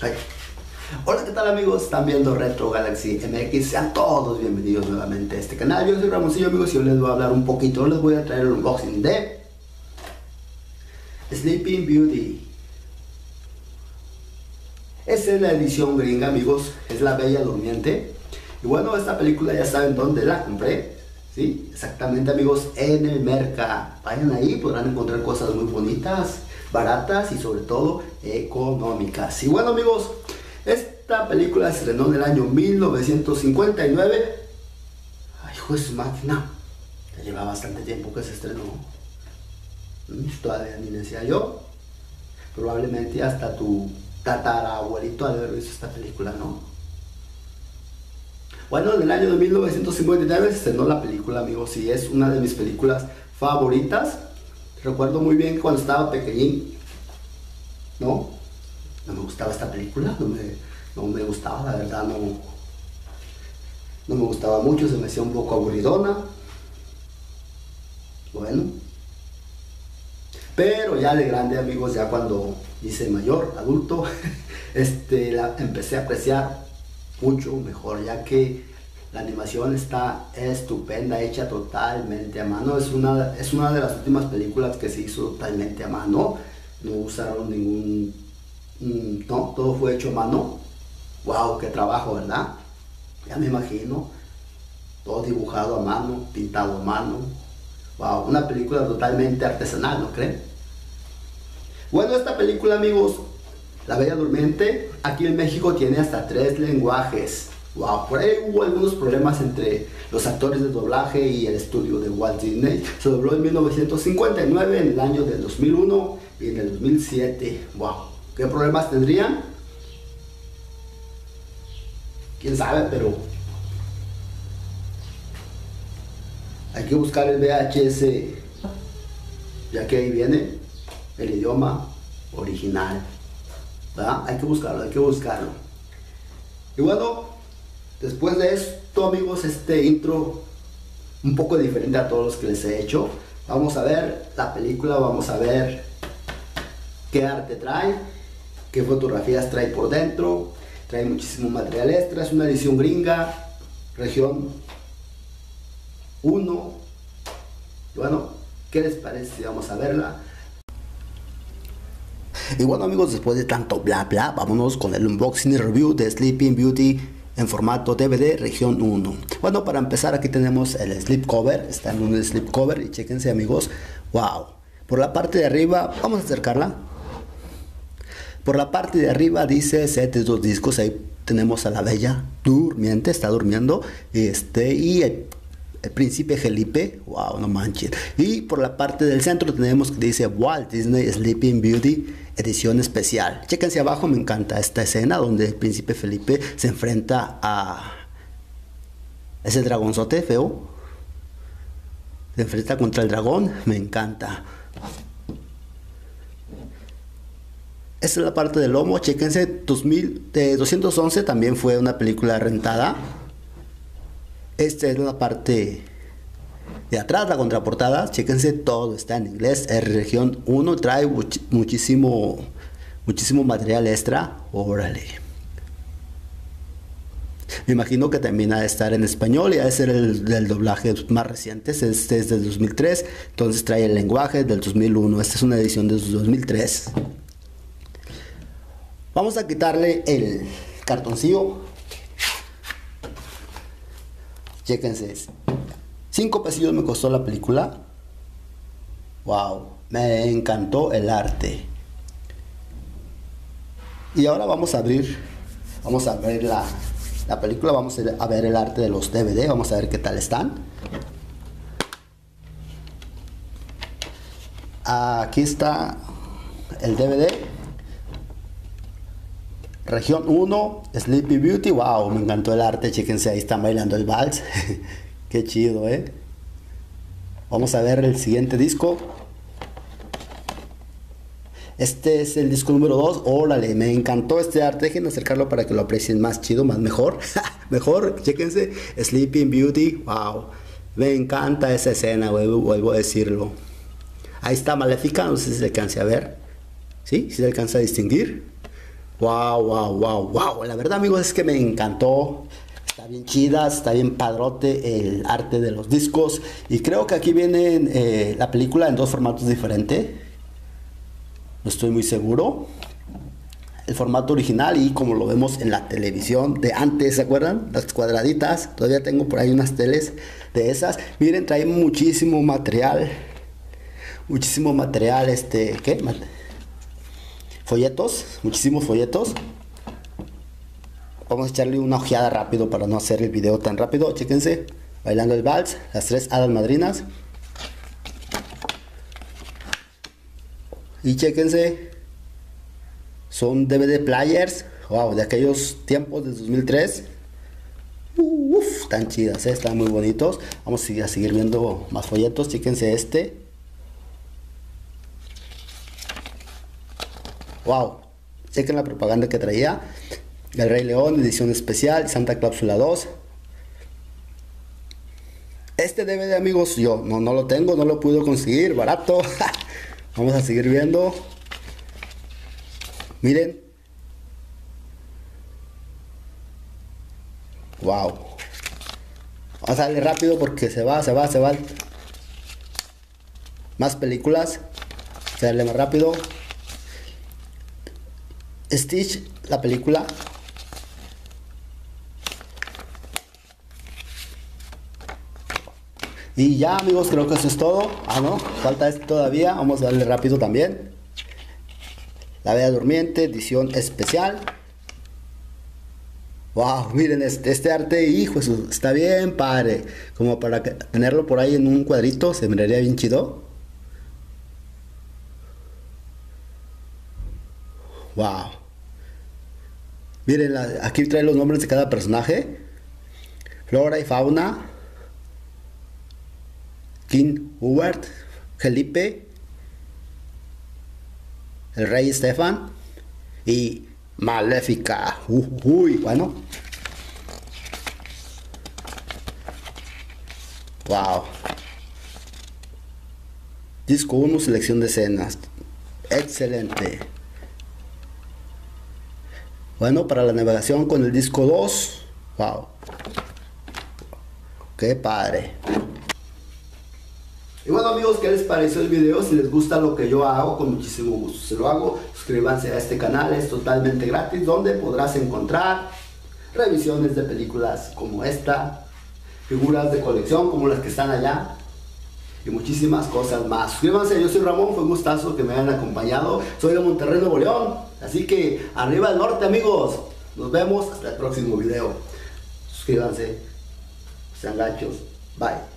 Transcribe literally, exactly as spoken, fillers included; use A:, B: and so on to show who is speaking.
A: Ay. Hola, ¿qué tal amigos? Están viendo Retro Galaxy M X. Sean todos bienvenidos nuevamente a este canal. Yo soy Ramoncillo, amigos, y hoy les voy a hablar un poquito. Les voy a traer el unboxing de Sleeping Beauty. Esta es la edición gringa, amigos. Es La Bella Durmiente. Y bueno, esta película ya saben dónde la compré. Sí, exactamente, amigos, en el Merca. Vayan ahí, podrán encontrar cosas muy bonitas, baratas y sobre todo económicas. Y bueno, amigos, esta película se estrenó en el año mil novecientos cincuenta y nueve. Ay, hijo de su máquina, ya lleva bastante tiempo que se estrenó. Todavía ni decía yo. Probablemente hasta tu tatarabuelito ha de haber visto esta película, ¿no? Bueno, en el año de mil novecientos cincuenta y nueve se estrenó la película, amigos, y es una de mis películas favoritas. Recuerdo muy bien que cuando estaba pequeñín, ¿no? No me gustaba esta película, no me, no me gustaba, la verdad, no, no me gustaba mucho, se me hacía un poco aburridona. Bueno, pero ya de grande, amigos, ya cuando hice mayor, adulto, este, la empecé a apreciar mucho mejor, ya que la animación está estupenda, hecha totalmente a mano. Es una, es una de las últimas películas que se hizo totalmente a mano. No usaron ningún... Mmm, no, todo fue hecho a mano. Wow, qué trabajo, ¿verdad? Ya me imagino. Todo dibujado a mano, pintado a mano. Wow, una película totalmente artesanal, ¿no creen? Bueno, esta película, amigos, La Bella Durmiente, aquí en México tiene hasta tres lenguajes. Wow, por ahí hubo algunos problemas entre los actores de doblaje y el estudio de Walt Disney. Se dobló en mil novecientos cincuenta y nueve, en el año del dos mil uno y en el dos mil siete. Wow, ¿qué problemas tendrían? Quién sabe, pero hay que buscar el V H S, ya que ahí viene el idioma original. ¿Verdad? Hay que buscarlo, hay que buscarlo. Y bueno, después de esto, amigos, este intro un poco diferente a todos los que les he hecho. Vamos a ver la película, vamos a ver qué arte trae, qué fotografías trae por dentro. Trae muchísimo material extra, es una edición gringa, región uno. Y bueno, ¿qué les parece si vamos a verla? Y bueno, amigos, después de tanto bla bla, vámonos con el unboxing y review de Sleeping Beauty en formato D V D región uno. Bueno, para empezar, aquí tenemos el slip cover. Está en un slip cover y chéquense, amigos. Wow, por la parte de arriba, vamos a acercarla. Por la parte de arriba dice set de dos discos. Ahí tenemos a la Bella Durmiente, está durmiendo, este, y el El Príncipe Felipe, wow, no manches. Y por la parte del centro tenemos que dice Walt Disney Sleeping Beauty edición especial. Chéquense abajo, me encanta esta escena donde el Príncipe Felipe se enfrenta a ese dragonzote feo. Se enfrenta contra el dragón, me encanta. Esta es la parte del lomo, chéquense, dos mil, de doscientos once también fue una película rentada. Esta es la parte de atrás, la contraportada. Chéquense, todo está en inglés. Es región uno, trae much muchísimo, muchísimo material extra. Órale. Me imagino que también ha de estar en español y ha de ser el del doblaje más reciente. Este es del dos mil tres, entonces trae el lenguaje del dos mil uno. Esta es una edición del dos mil tres. Vamos a quitarle el cartoncillo. Chéquense, cinco pesillos me costó la película. Wow, me encantó el arte. Y ahora vamos a abrir, vamos a ver la, la película, vamos a ver el arte de los D V D, vamos a ver qué tal están. Aquí está el D V D. Región uno, Sleepy Beauty. Wow, me encantó el arte. Chéquense, ahí están bailando el vals. Qué chido, eh. Vamos a ver el siguiente disco. Este es el disco número dos. Órale, me encantó este arte. Dejen acercarlo para que lo aprecien más chido, más mejor. Mejor, chéquense. Sleeping Beauty. Wow, me encanta esa escena, vuelvo a decirlo. Ahí está Maléfica, no sé si se alcance a ver. ¿Sí? ¿Sí se alcanza a distinguir? Wow, wow, wow, wow. La verdad, amigos, es que me encantó. Está bien chida, está bien padrote el arte de los discos. Y creo que aquí viene eh, la película en dos formatos diferentes. No estoy muy seguro. El formato original y como lo vemos en la televisión de antes, ¿se acuerdan? Las cuadraditas. Todavía tengo por ahí unas teles de esas. Miren, trae muchísimo material. Muchísimo material, este, ¿qué? Folletos, muchísimos folletos. Vamos a echarle una ojeada rápido para no hacer el video tan rápido. Chéquense, bailando el vals, las tres hadas madrinas. Y chéquense, son D V D players, wow, de aquellos tiempos de dos mil tres. Uff, tan chidas, ¿eh? Están muy bonitos. Vamos a seguir, a seguir viendo más folletos. Chéquense este. Wow, chequen la propaganda que traía. El Rey León, edición especial, Santa Cláusula dos. Este D V D, amigos, yo no, no lo tengo, no lo pude conseguir, barato. Vamos a seguir viendo. Miren. Wow. Vamos a darle rápido porque se va, se va, se va. Más películas. Vamos a darle más rápido. Stitch, la película. Y ya, amigos, creo que eso es todo. Ah, no, falta este todavía. Vamos a darle rápido también. La Bella Durmiente, edición especial. Wow, miren este, este arte, hijo, eso está bien padre. Como para que, tenerlo por ahí en un cuadrito, se miraría bien chido. Wow. Miren, la, aquí trae los nombres de cada personaje. Flora y Fauna. King Hubert, Felipe, el Rey Estefan y Maléfica. Uh, uy, bueno. Wow. Disco uno, selección de escenas. Excelente. Bueno, para la navegación con el disco dos. Wow. Qué padre. Y bueno, amigos, ¿qué les pareció el video? Si les gusta lo que yo hago, con muchísimo gusto se lo hago. Suscríbanse a este canal, es totalmente gratis, donde podrás encontrar revisiones de películas como esta, figuras de colección como las que están allá y muchísimas cosas más. Suscríbanse, yo soy Ramón, fue un gustazo que me hayan acompañado. Soy de Monterrey, Nuevo León, así que arriba el norte, amigos. Nos vemos hasta el próximo video. Suscríbanse, sean gachos, bye.